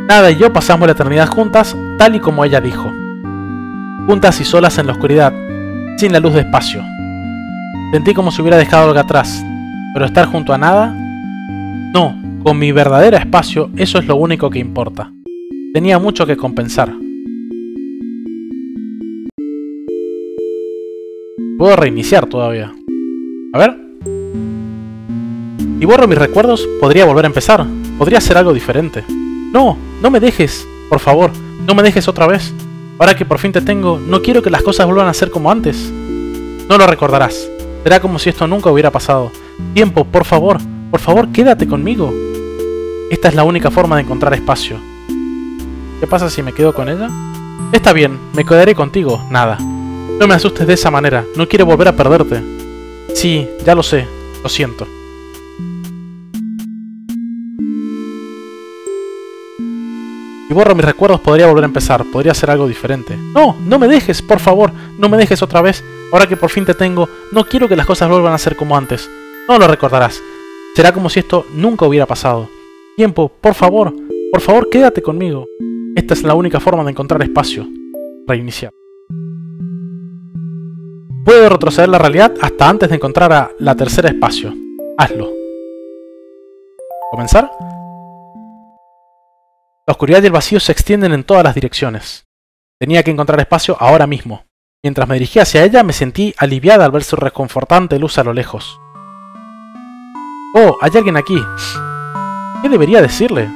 Nada y yo pasamos la eternidad juntas, tal y como ella dijo. Juntas y solas en la oscuridad, sin la luz de espacio. Sentí como si hubiera dejado algo atrás, pero estar junto a Nada... No, con mi verdadero espacio, eso es lo único que importa. Tenía mucho que compensar. Puedo reiniciar todavía. A ver. Si borro mis recuerdos, podría volver a empezar. Podría hacer algo diferente. No, no me dejes. Por favor, no me dejes otra vez. Ahora que por fin te tengo, no quiero que las cosas vuelvan a ser como antes. No lo recordarás. Será como si esto nunca hubiera pasado. Tiempo, por favor, quédate conmigo. Esta es la única forma de encontrar espacio. ¿Qué pasa si me quedo con ella? Está bien, me quedaré contigo, Nada. No me asustes de esa manera, no quiero volver a perderte. Sí, ya lo sé, lo siento. Si borro mis recuerdos podría volver a empezar, podría hacer algo diferente. No, no me dejes, por favor, no me dejes otra vez. Ahora que por fin te tengo, no quiero que las cosas vuelvan a ser como antes. No lo recordarás. Será como si esto nunca hubiera pasado. Tiempo, por favor, quédate conmigo. Esta es la única forma de encontrar espacio. Reiniciar. Puedo retroceder la realidad hasta antes de encontrar a la tercera espacio. Hazlo. ¿Comenzar? La oscuridad y el vacío se extienden en todas las direcciones. Tenía que encontrar espacio ahora mismo. Mientras me dirigía hacia ella, me sentí aliviada al ver su reconfortante luz a lo lejos. Oh, hay alguien aquí. ¿Qué debería decirle?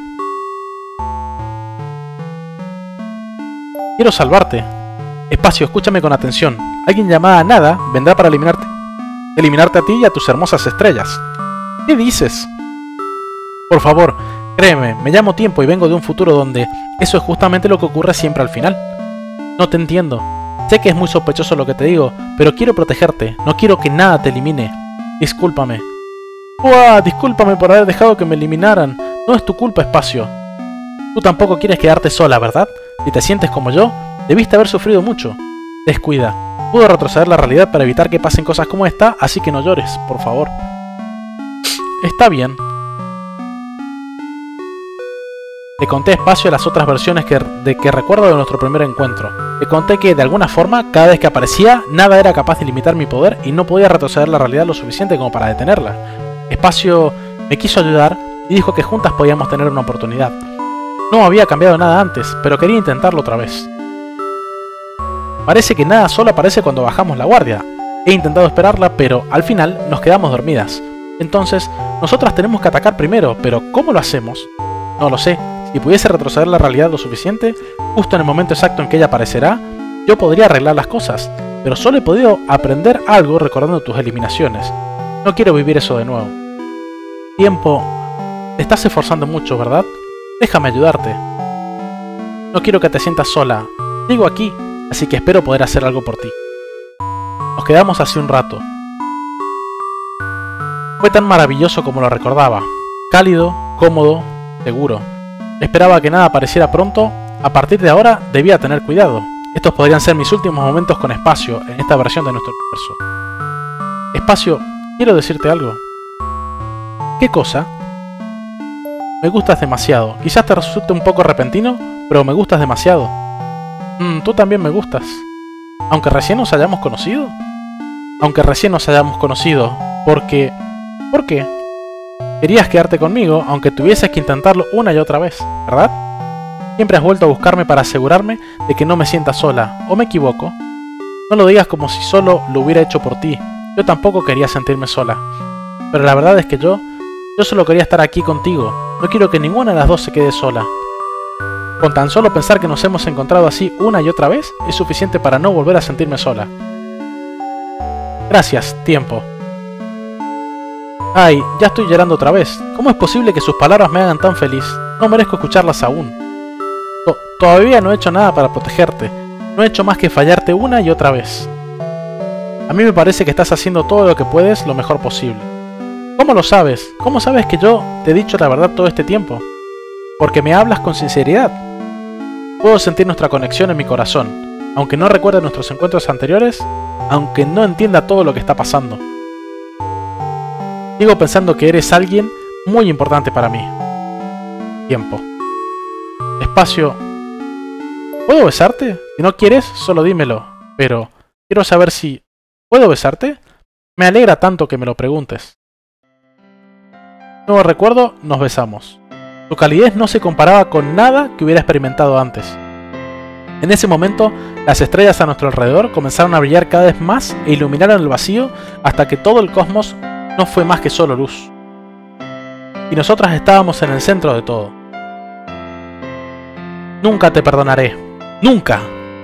Quiero salvarte. Espacio, escúchame con atención. Alguien llamada Nada vendrá para eliminarte a ti y a tus hermosas estrellas. ¿Qué dices? Por favor, créeme, me llamo Tiempo y vengo de un futuro donde eso es justamente lo que ocurre siempre al final. No te entiendo. Sé que es muy sospechoso lo que te digo, pero quiero protegerte. No quiero que nada te elimine. Discúlpame. ¡Uah! Discúlpame por haber dejado que me eliminaran. No es tu culpa, Espacio. Tú tampoco quieres quedarte sola, ¿verdad? Si te sientes como yo, debiste haber sufrido mucho. Descuida. Puedo retroceder la realidad para evitar que pasen cosas como esta, así que no llores, por favor. Está bien. Le conté Espacio a las otras versiones que recuerdo de nuestro primer encuentro. Le conté que, de alguna forma, cada vez que aparecía, Nada era capaz de limitar mi poder y no podía retroceder la realidad lo suficiente como para detenerla. Espacio me quiso ayudar y dijo que juntas podíamos tener una oportunidad. No había cambiado nada antes, pero quería intentarlo otra vez. Parece que Nada solo aparece cuando bajamos la guardia. He intentado esperarla, pero al final nos quedamos dormidas. Entonces, nosotras tenemos que atacar primero, pero ¿cómo lo hacemos? No lo sé. Si pudiese retroceder la realidad lo suficiente, justo en el momento exacto en que ella aparecerá, yo podría arreglar las cosas, pero solo he podido aprender algo recordando tus eliminaciones. No quiero vivir eso de nuevo. Tiempo, te estás esforzando mucho, ¿verdad? Déjame ayudarte. No quiero que te sientas sola. Sigo aquí, así que espero poder hacer algo por ti. Nos quedamos así un rato. Fue tan maravilloso como lo recordaba. Cálido, cómodo, seguro. Esperaba que Nada apareciera pronto. A partir de ahora debía tener cuidado. Estos podrían ser mis últimos momentos con Espacio en esta versión de nuestro universo. Espacio, quiero decirte algo. ¿Qué cosa? Me gustas demasiado. Quizás te resulte un poco repentino, pero me gustas demasiado. Tú también me gustas. Aunque recién nos hayamos conocido. Aunque recién nos hayamos conocido. Porque... ¿Por qué? Querías quedarte conmigo, aunque tuvieses que intentarlo una y otra vez, ¿verdad? Siempre has vuelto a buscarme para asegurarme de que no me sienta sola, ¿o me equivoco? No lo digas como si solo lo hubiera hecho por ti. Yo tampoco quería sentirme sola. Pero la verdad es que yo solo quería estar aquí contigo. No quiero que ninguna de las dos se quede sola. Con tan solo pensar que nos hemos encontrado así una y otra vez, es suficiente para no volver a sentirme sola. Gracias, Tiempo. Ay, ya estoy llorando otra vez. ¿Cómo es posible que sus palabras me hagan tan feliz? No merezco escucharlas aún. Todavía no he hecho nada para protegerte. No he hecho más que fallarte una y otra vez. A mí me parece que estás haciendo todo lo que puedes lo mejor posible. ¿Cómo lo sabes? ¿Cómo sabes que yo te he dicho la verdad todo este tiempo? Porque me hablas con sinceridad. Puedo sentir nuestra conexión en mi corazón, aunque no recuerde nuestros encuentros anteriores, aunque no entienda todo lo que está pasando. Sigo pensando que eres alguien muy importante para mí. Tiempo. Espacio. ¿Puedo besarte? Si no quieres, solo dímelo. Pero quiero saber si... ¿Puedo besarte? Me alegra tanto que me lo preguntes. Nuevo recuerdo, nos besamos. Su calidez no se comparaba con nada que hubiera experimentado antes. En ese momento, las estrellas a nuestro alrededor comenzaron a brillar cada vez más e iluminaron el vacío hasta que todo el cosmos no fue más que solo luz. Y nosotras estábamos en el centro de todo. Nunca te perdonaré. ¡Nunca!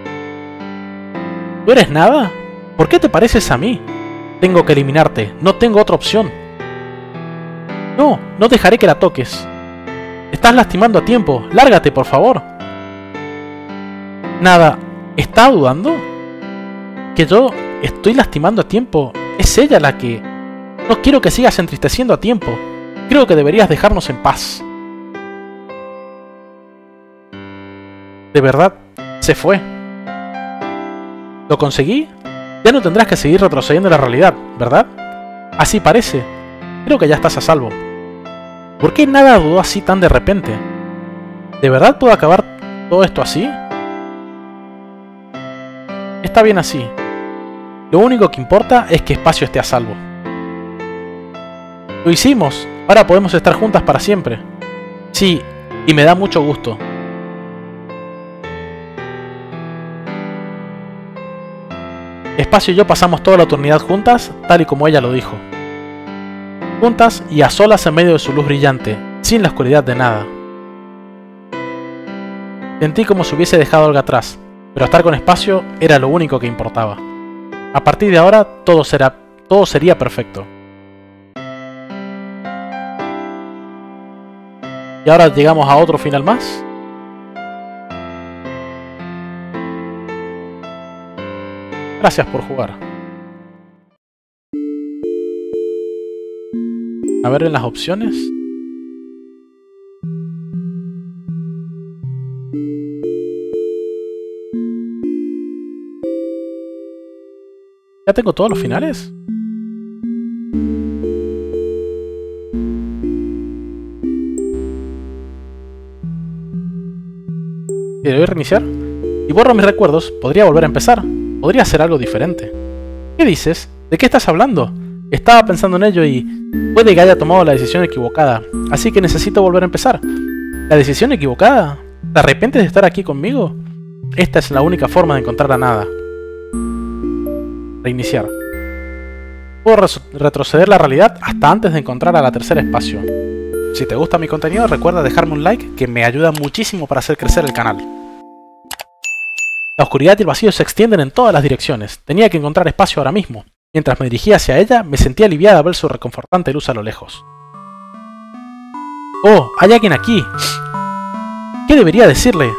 ¿Tú eres nada? ¿Por qué te pareces a mí? Tengo que eliminarte. No tengo otra opción. No, no dejaré que la toques. Estás lastimando a tiempo. Lárgate, por favor. Nada. ¿Está dudando? ¿Que yo estoy lastimando a tiempo? Es ella la que... No quiero que sigas entristeciendo a tiempo. Creo que deberías dejarnos en paz. De verdad, se fue. ¿Lo conseguí? Ya no tendrás que seguir retrocediendo en la realidad, ¿verdad? Así parece. Creo que ya estás a salvo. ¿Por qué nada dudó así tan de repente? ¿De verdad puedo acabar todo esto así? Está bien así. Lo único que importa es que Espacio esté a salvo. Lo hicimos. Ahora podemos estar juntas para siempre. Sí, y me da mucho gusto. Espacio y yo pasamos toda la eternidad juntas, tal y como ella lo dijo. Juntas y a solas en medio de su luz brillante, sin la oscuridad de nada. Sentí como si hubiese dejado algo atrás, pero estar con Espacio era lo único que importaba. A partir de ahora, todo sería perfecto. Y ahora llegamos a otro final más. Gracias por jugar. A ver en las opciones. ¿Ya tengo todos los finales? Si le doy a reiniciar y borro mis recuerdos, podría volver a empezar. Podría hacer algo diferente. ¿Qué dices? ¿De qué estás hablando? Estaba pensando en ello y... puede que haya tomado la decisión equivocada, así que necesito volver a empezar. ¿La decisión equivocada? ¿Te arrepientes de estar aquí conmigo? Esta es la única forma de encontrar a nada. Reiniciar. Puedo retroceder la realidad hasta antes de encontrar a la tercera Espacio. Si te gusta mi contenido, recuerda dejarme un like, que me ayuda muchísimo para hacer crecer el canal. La oscuridad y el vacío se extienden en todas las direcciones. Tenía que encontrar Espacio ahora mismo. Mientras me dirigía hacia ella, me sentía aliviada al ver su reconfortante luz a lo lejos. ¡Oh! ¡Hay alguien aquí! ¿Qué debería decirle?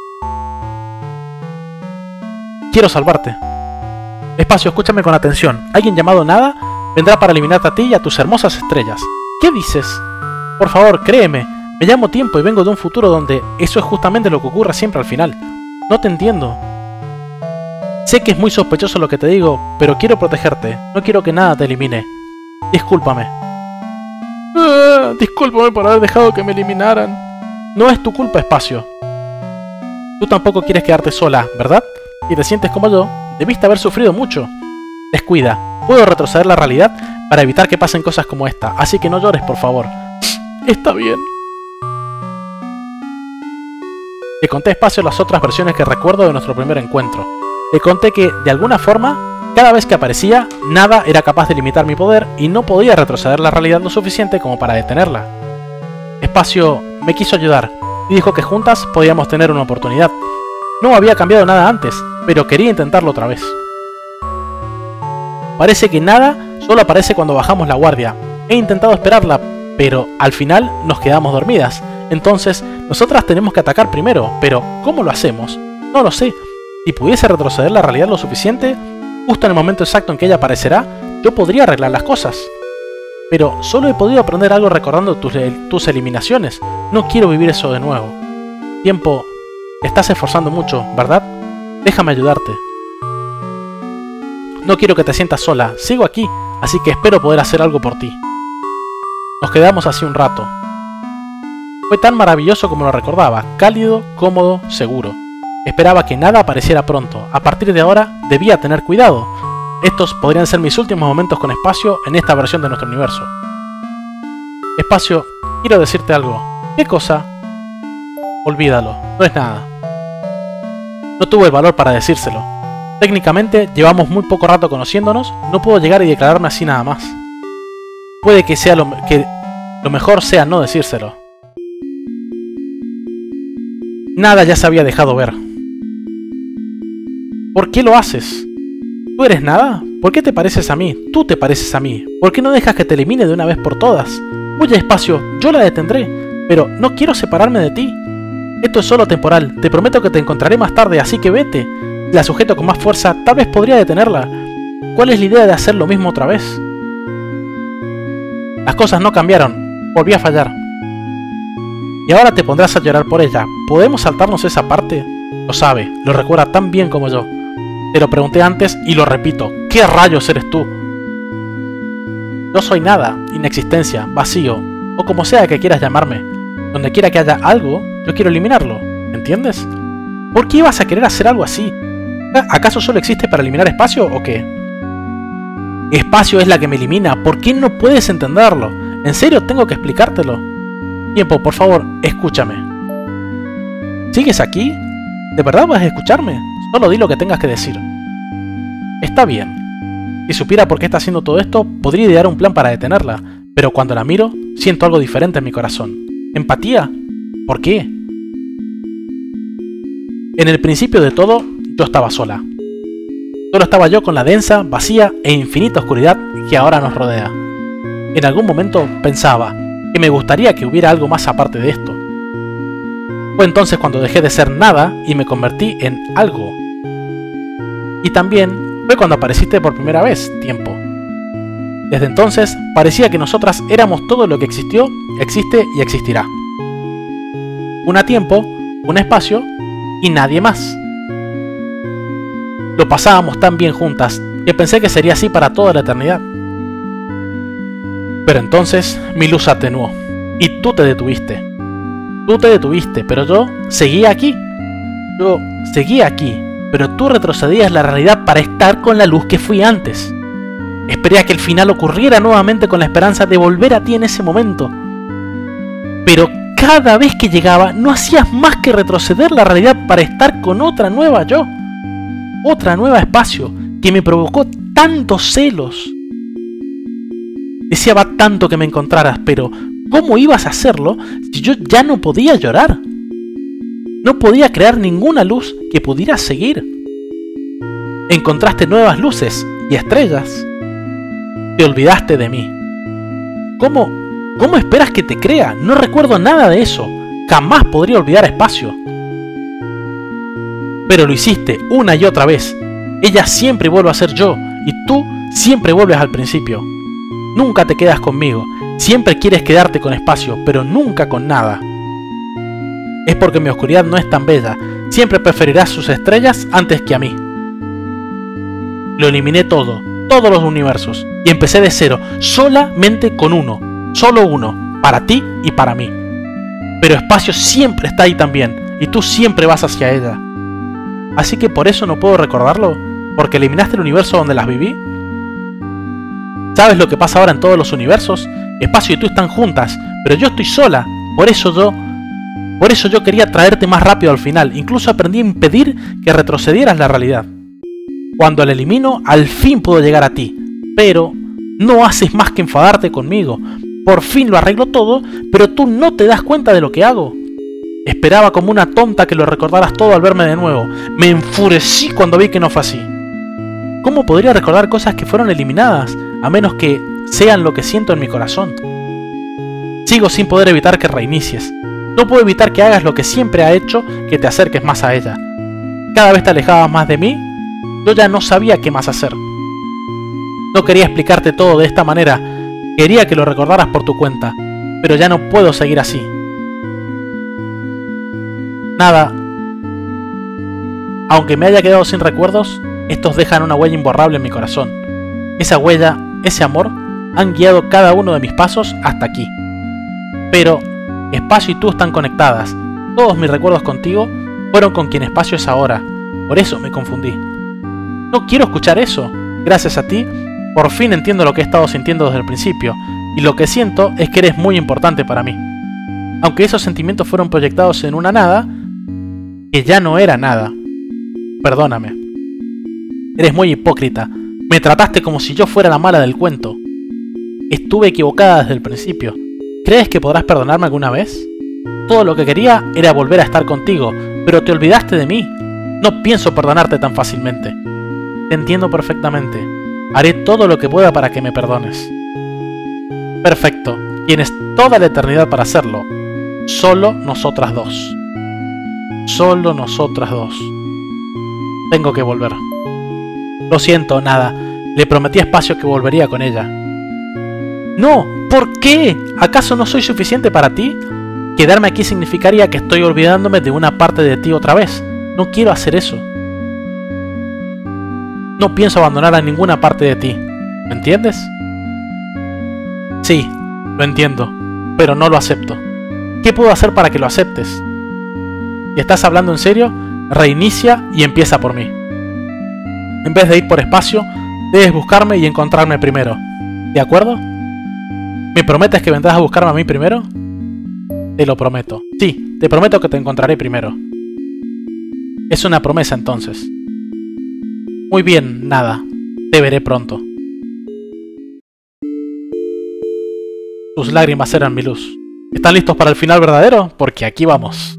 Quiero salvarte. Espacio, escúchame con atención. Alguien llamado Nada vendrá para eliminarte a ti y a tus hermosas estrellas. ¿Qué dices? Por favor, créeme. Me llamo Tiempo y vengo de un futuro donde eso es justamente lo que ocurre siempre al final. No te entiendo. Sé que es muy sospechoso lo que te digo, pero quiero protegerte. No quiero que nada te elimine. Discúlpame. Discúlpame por haber dejado que me eliminaran. No es tu culpa, Espacio. Tú tampoco quieres quedarte sola, ¿verdad? Si te sientes como yo, debiste haber sufrido mucho. Descuida. Puedo retroceder la realidad para evitar que pasen cosas como esta, así que no llores, por favor. Está bien. Le conté Espacio las otras versiones que recuerdo de nuestro primer encuentro. Le conté que, de alguna forma, cada vez que aparecía, Nada era capaz de limitar mi poder y no podía retroceder la realidad lo suficiente como para detenerla. Espacio me quiso ayudar y dijo que juntas podíamos tener una oportunidad. No había cambiado nada antes, pero quería intentarlo otra vez. Parece que Nada solo aparece cuando bajamos la guardia. He intentado esperarla, pero al final nos quedamos dormidas. Entonces, nosotras tenemos que atacar primero, pero ¿cómo lo hacemos? No lo sé. Si pudiese retroceder la realidad lo suficiente, justo en el momento exacto en que ella aparecerá, yo podría arreglar las cosas. Pero solo he podido aprender algo recordando tus eliminaciones. No quiero vivir eso de nuevo. Tiempo, te estás esforzando mucho, ¿verdad? Déjame ayudarte. No quiero que te sientas sola. Sigo aquí, así que espero poder hacer algo por ti. Nos quedamos así un rato. Fue tan maravilloso como lo recordaba, cálido, cómodo, seguro. Esperaba que nada apareciera pronto. A partir de ahora, debía tener cuidado. Estos podrían ser mis últimos momentos con Espacio en esta versión de nuestro universo. Espacio, quiero decirte algo. ¿Qué cosa? Olvídalo, no es nada. No tuve el valor para decírselo. Técnicamente, llevamos muy poco rato conociéndonos, no puedo llegar y declararme así nada más. Puede que sea lo mejor sea no decírselo. Nada ya se había dejado ver. ¿Por qué lo haces? ¿Tú eres nada? ¿Por qué te pareces a mí? Tú te pareces a mí. ¿Por qué no dejas que te elimine de una vez por todas? Oye, Espacio, yo la detendré, pero no quiero separarme de ti. Esto es solo temporal, te prometo que te encontraré más tarde, así que vete. Si la sujeto con más fuerza, tal vez podría detenerla. ¿Cuál es la idea de hacer lo mismo otra vez? Las cosas no cambiaron, volví a fallar. Y ahora te pondrás a llorar por ella. ¿Podemos saltarnos esa parte? Lo sabe, lo recuerda tan bien como yo. Te lo pregunté antes y lo repito. ¿Qué rayos eres tú? Yo soy nada, inexistencia, vacío, o como sea que quieras llamarme. Donde quiera que haya algo, yo quiero eliminarlo. ¿Entiendes? ¿Por qué ibas a querer hacer algo así? ¿Acaso solo existe para eliminar Espacio o qué? Espacio es la que me elimina. ¿Por qué no puedes entenderlo? ¿En serio tengo que explicártelo? Tiempo, por favor, escúchame. ¿Sigues aquí? ¿De verdad vas a escucharme? Solo di lo que tengas que decir. Está bien. Si supiera por qué está haciendo todo esto, podría idear un plan para detenerla. Pero cuando la miro, siento algo diferente en mi corazón. ¿Empatía? ¿Por qué? En el principio de todo, yo estaba sola. Solo estaba yo con la densa, vacía e infinita oscuridad que ahora nos rodea. En algún momento pensaba que me gustaría que hubiera algo más aparte de esto. Fue entonces cuando dejé de ser nada y me convertí en algo. Y también fue cuando apareciste por primera vez, Tiempo. Desde entonces parecía que nosotras éramos todo lo que existió, existe y existirá. Un Tiempo, un Espacio y nadie más. Lo pasábamos tan bien juntas que pensé que sería así para toda la eternidad. Pero entonces mi luz atenuó y tú te detuviste. Tú te detuviste, pero yo seguía aquí. Yo seguía aquí, pero tú retrocedías la realidad para estar con la luz que fui antes. Esperé a que el final ocurriera nuevamente con la esperanza de volver a ti en ese momento. Pero cada vez que llegaba no hacías más que retroceder la realidad para estar con otra nueva yo. Otra nueva Espacio que me provocó tantos celos. Deseaba tanto que me encontraras, pero ¿cómo ibas a hacerlo si yo ya no podía llorar? No podía crear ninguna luz que pudiera seguir. Encontraste nuevas luces y estrellas. Te olvidaste de mí. ¿Cómo esperas que te crea? No recuerdo nada de eso. Jamás podría olvidar Espacio. Pero lo hiciste una y otra vez. Ella siempre vuelve a ser yo y tú siempre vuelves al principio. Nunca te quedas conmigo. Siempre quieres quedarte con Espacio, pero nunca con nada. Es porque mi oscuridad no es tan bella. Siempre preferirás sus estrellas antes que a mí. Lo eliminé todo, todos los universos, y empecé de cero, solamente con uno, solo uno, para ti y para mí. Pero Espacio siempre está ahí también, y tú siempre vas hacia ella. Así que por eso no puedo recordarlo, porque eliminaste el universo donde las viví. ¿Sabes lo que pasa ahora en todos los universos? Espacio y tú están juntas, pero yo estoy sola. Por eso yo quería traerte más rápido al final. Incluso aprendí a impedir que retrocedieras la realidad. Cuando la elimino, al fin puedo llegar a ti. Pero no haces más que enfadarte conmigo. Por fin lo arreglo todo, pero tú no te das cuenta de lo que hago. Esperaba como una tonta que lo recordaras todo al verme de nuevo. Me enfurecí cuando vi que no fue así. ¿Cómo podría recordar cosas que fueron eliminadas, a menos que sean lo que siento en mi corazón? Sigo sin poder evitar que reinicies. No puedo evitar que hagas lo que siempre ha hecho, que te acerques más a ella. Cada vez te alejabas más de mí, yo ya no sabía qué más hacer. No quería explicarte todo de esta manera, quería que lo recordaras por tu cuenta, pero ya no puedo seguir así. Nada. Aunque me haya quedado sin recuerdos, estos dejan una huella imborrable en mi corazón. Esa huella, ese amor, han guiado cada uno de mis pasos hasta aquí. Pero Espacio y tú están conectadas. Todos mis recuerdos contigo fueron con quien Espacio es ahora. Por eso me confundí. No quiero escuchar eso. Gracias a ti, por fin entiendo lo que he estado sintiendo desde el principio. Y lo que siento es que eres muy importante para mí. Aunque esos sentimientos fueron proyectados en una nada, que ya no era nada. Perdóname. Eres muy hipócrita. Me trataste como si yo fuera la mala del cuento. Estuve equivocada desde el principio. ¿Crees que podrás perdonarme alguna vez? Todo lo que quería era volver a estar contigo, pero te olvidaste de mí. No pienso perdonarte tan fácilmente. Te entiendo perfectamente. Haré todo lo que pueda para que me perdones. Perfecto. Tienes toda la eternidad para hacerlo. Solo nosotras dos. Solo nosotras dos. Tengo que volver. Lo siento, nada. Le prometí a Espacio que volvería con ella. ¡No! ¿Por qué? ¿Acaso no soy suficiente para ti? Quedarme aquí significaría que estoy olvidándome de una parte de ti otra vez. No quiero hacer eso. No pienso abandonar a ninguna parte de ti. ¿Me entiendes? Sí, lo entiendo, pero no lo acepto. ¿Qué puedo hacer para que lo aceptes? Si estás hablando en serio, reinicia y empieza por mí. En vez de ir por Espacio, debes buscarme y encontrarme primero. ¿De acuerdo? ¿Me prometes que vendrás a buscarme a mí primero? Te lo prometo. Sí, te prometo que te encontraré primero. Es una promesa entonces. Muy bien, nada. Te veré pronto. Tus lágrimas eran mi luz. ¿Están listos para el final verdadero? Porque aquí vamos.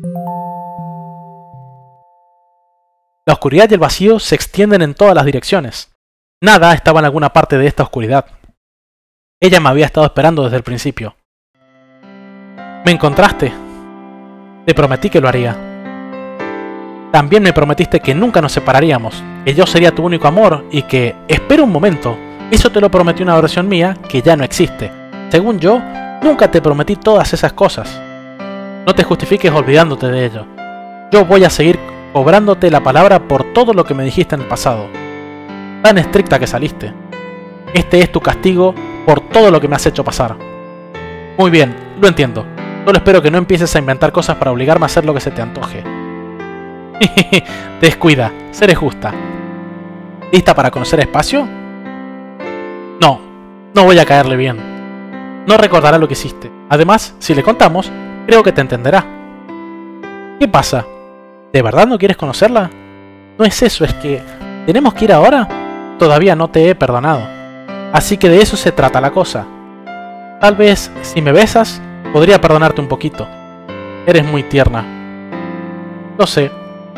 La oscuridad y el vacío se extienden en todas las direcciones. Nada estaba en alguna parte de esta oscuridad. Ella me había estado esperando desde el principio. Me encontraste. Te prometí que lo haría. También me prometiste que nunca nos separaríamos, que yo sería tu único amor y que... Espera un momento. Eso te lo prometió una versión mía que ya no existe. Según yo, nunca te prometí todas esas cosas. No te justifiques olvidándote de ello. Yo voy a seguir cobrándote la palabra por todo lo que me dijiste en el pasado. Tan estricta que saliste. Este es tu castigo por todo lo que me has hecho pasar. Muy bien, lo entiendo. Solo espero que no empieces a inventar cosas para obligarme a hacer lo que se te antoje. Descuida, seré justa. ¿Lista para conocer Espacio? No, no voy a caerle bien. No recordará lo que hiciste. Además, si le contamos, creo que te entenderá. ¿Qué pasa? ¿De verdad no quieres conocerla? No es eso, es que... ¿tenemos que ir ahora? Todavía no te he perdonado. Así que de eso se trata la cosa. Tal vez, si me besas, podría perdonarte un poquito. Eres muy tierna. Lo sé.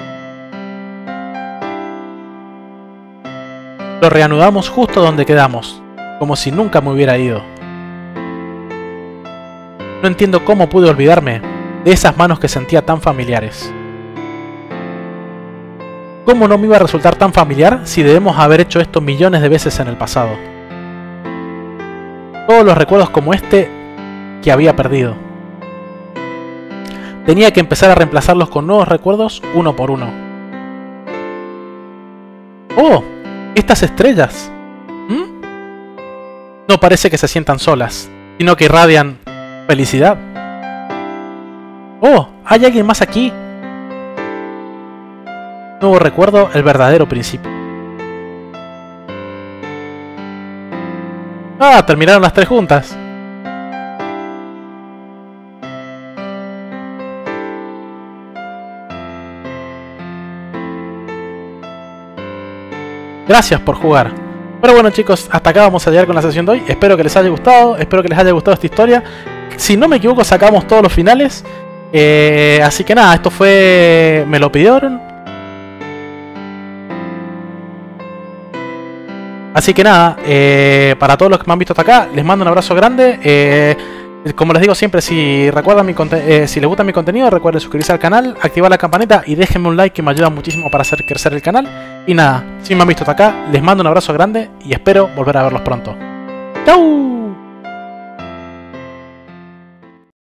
Lo reanudamos justo donde quedamos, como si nunca me hubiera ido. No entiendo cómo pude olvidarme de esas manos que sentía tan familiares. ¿Cómo no me iba a resultar tan familiar si debemos haber hecho esto millones de veces en el pasado? Todos los recuerdos como este que había perdido. Tenía que empezar a reemplazarlos con nuevos recuerdos uno por uno. ¡Oh! ¡Estas estrellas! No parece que se sientan solas, sino que irradian felicidad. ¡Oh! ¿Hay alguien más aquí? Nuevo recuerdo, el verdadero principio. ¡Ah! Terminaron las tres juntas. Gracias por jugar. Pero bueno chicos, hasta acá vamos a llegar con la sesión de hoy. Espero que les haya gustado, espero que les haya gustado esta historia. Si no me equivoco sacamos todos los finales. Así que nada, esto fue... me lo pidieron. Así que nada, para todos los que me han visto hasta acá, les mando un abrazo grande. Como les digo siempre, si recuerdan si les gusta mi contenido, recuerden suscribirse al canal, activar la campanita y déjenme un like que me ayuda muchísimo para hacer crecer el canal. Y nada, si me han visto hasta acá, les mando un abrazo grande y espero volver a verlos pronto. ¡Chau!